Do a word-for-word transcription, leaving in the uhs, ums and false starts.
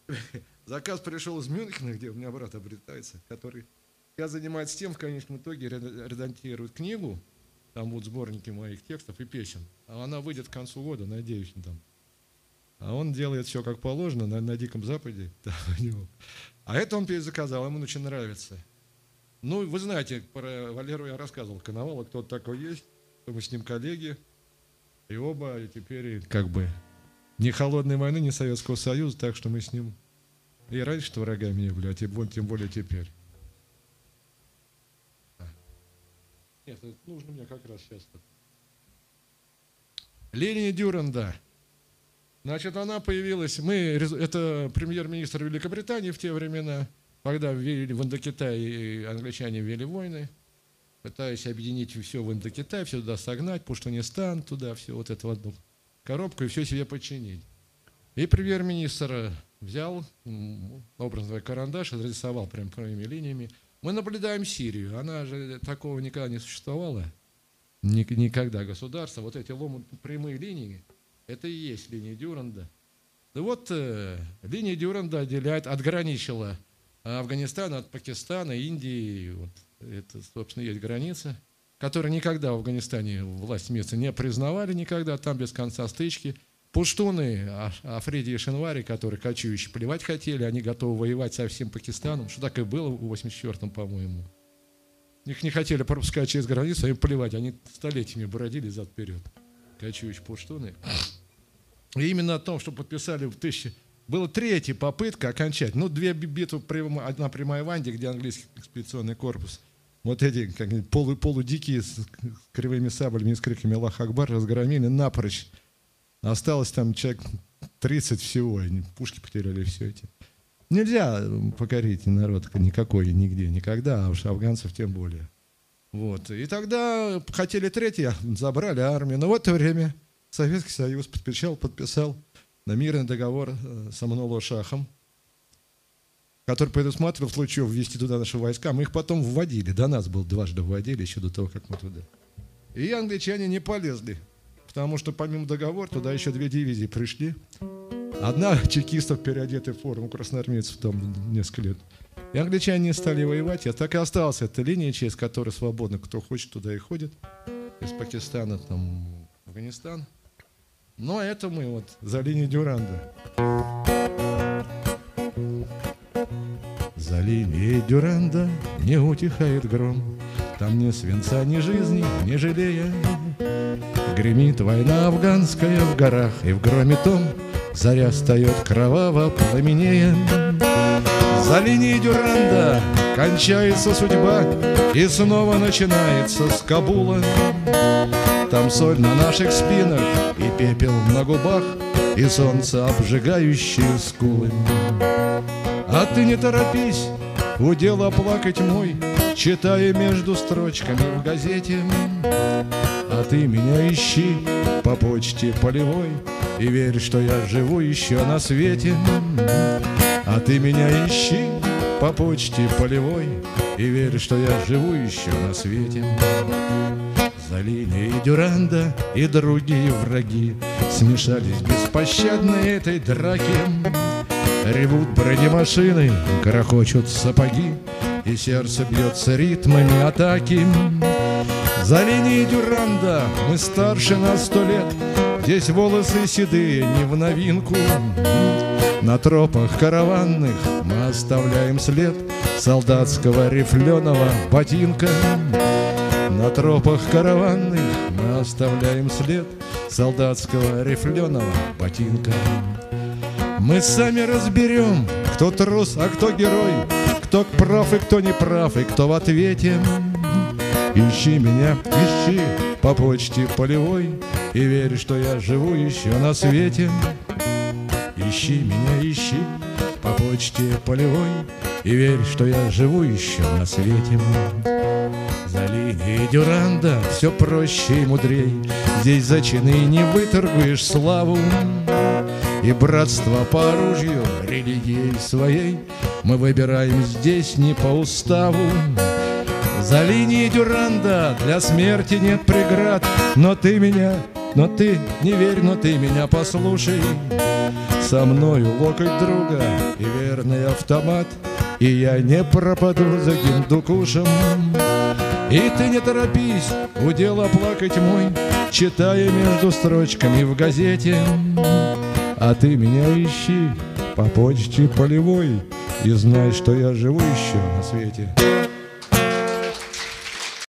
Заказ пришел из Мюнхена, где у меня брат обретается, который я занимаюсь тем, в конечном итоге редактирует книгу, там будут сборники моих текстов и песен. А она выйдет к концу года, надеюсь, там. А он делает все как положено на, на Диком Западе. А это он перезаказал, ему очень нравится. Ну, вы знаете, про Валеру я рассказывал, Коновала, кто такой есть, мы с ним коллеги. И оба и теперь как бы ни холодной войны, ни Советского Союза, так что мы с ним и раньше врагами не были, а тем, тем более теперь. Нет, это нужно мне как раз сейчас. Линия Дюранда. Значит, она появилась, мы, это премьер-министр Великобритании в те времена, когда ввели в Индокитай, и англичане ввели войны, пытаясь объединить все в Индокитай, все туда согнать, Пуштунистан, туда все вот это в одну коробку и все себе подчинить. И премьер-министр взял, образно говоря, карандаш, разрисовал прям прямыми линиями. Мы наблюдаем Сирию, она же такого никогда не существовала, никогда государство, вот эти ломы, прямые линии, это и есть линия Дюранда. Да вот э, линия Дюранда отделяет, отграничила Афганистан от Пакистана, Индии. Вот, это, собственно, есть граница, которую никогда в Афганистане власть местные не признавали никогда, там без конца стычки. Пуштуны, Африди и Шинвари, которые кочующие, плевать хотели, они готовы воевать со всем Пакистаном, что так и было в восемьдесят четвёртом, по-моему. Их не хотели пропускать через границу, а им плевать, они столетиями бродили зад-вперед, кочующие пуштуны. И именно о том, что подписали в тысяче... Была третья попытка окончать. Ну, две битвы, одна при Майванде, где английский экспедиционный корпус, вот эти как, полу, полудикие с кривыми саблями и с криками «Аллах Акбар» разгромили напрочь. Осталось там человек тридцать всего, они пушки потеряли все эти. Нельзя покорить народ никакой, нигде, никогда, а уж афганцев тем более. Вот. И тогда хотели третье, забрали армию. Но в это время Советский Союз подписал, подписал на мирный договор с Аманулло-Шахом, который предусматривал в случае ввести туда наши войска. Мы их потом вводили, до нас был дважды вводили, еще до того, как мы туда. И англичане не полезли, потому что помимо договора туда еще две дивизии пришли. Одна чекистов, переодетая в форму красноармейцев, там несколько лет. И англичане не стали воевать, а так и осталась эта линия, через которую свободно кто хочет туда и ходит. Из Пакистана, там, в Афганистан. Но это мы вот за линией Дюранда. За линией Дюранда не утихает гром. Там ни свинца, ни жизни, не жалея. Гремит война афганская в горах, и в громе том заря встает кроваво пламенея. За линией Дюранда кончается судьба, и снова начинается с Кабула. Там соль на наших спинах, и пепел на губах, и солнце, обжигающее скулы. А ты не торопись, удел оплакать мой, читая между строчками в газете. А ты меня ищи по почте полевой и верь, что я живу еще на свете. А ты меня ищи по почте полевой и верь, что я живу еще на свете. За линией Дюранда и другие враги смешались беспощадно этой драки. Ревут бронемашины, грохочут сапоги, и сердце бьется ритмами атаки. За линией Дюранда мы старше на сто лет, здесь волосы седые не в новинку. На тропах караванных мы оставляем след солдатского рифленого ботинка. На тропах караванных мы оставляем след солдатского рифленого ботинка. Мы сами разберем, кто трус, а кто герой, кто прав и кто не прав, и кто в ответе. Ищи меня, ищи по почте полевой и верь, что я живу еще на свете. Ищи меня, ищи по почте полевой и верь, что я живу еще на свете. За линией Дюранда все проще и мудрей, здесь за чины не выторгуешь славу. И братство по оружию, религией своей мы выбираем здесь не по уставу. За линией Дюранда для смерти нет преград, но ты меня, но ты не верь, но ты меня послушай. со мною локоть друга и верный автомат, и я не пропаду за Гиндукушем. И ты не торопись, удел оплакать мой, читая между строчками в газете. А ты меня ищи по почте полевой и знай, что я живу еще на свете.